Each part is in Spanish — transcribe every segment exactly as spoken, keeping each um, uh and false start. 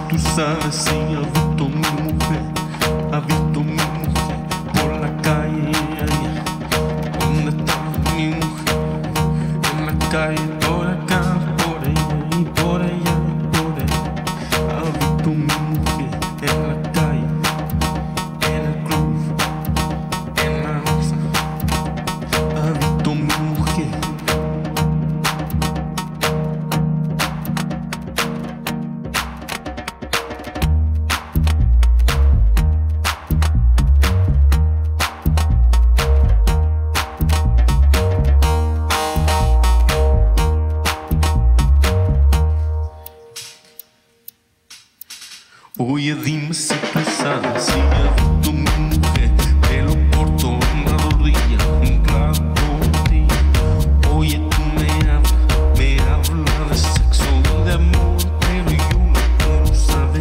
tú sabes si ha visto mi mujer, ha visto mi mujer por la calle. ¿Dónde está mi mujer? En la calle, por acá, por ella y por ella, por ella. Ha visto mi mujer en la calle, en el club, en la rosa. Ha visto mi mujer. Oye, dime si tú sabes si ha visto mi mujer, pelo corto, una rodilla, un clavo botella. Oye, tú me hablas, me hablas de sexo y de amor, pero yo no quiero saber.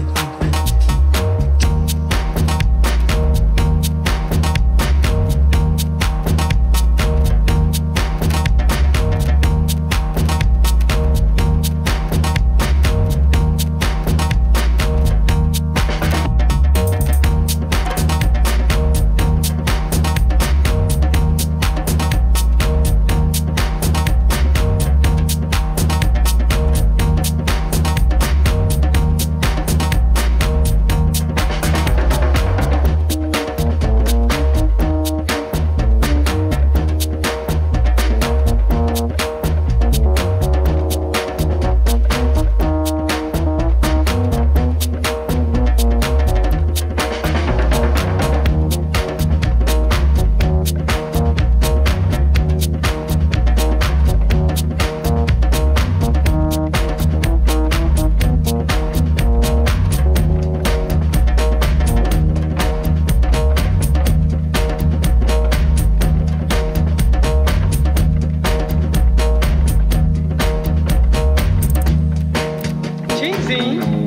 Sim.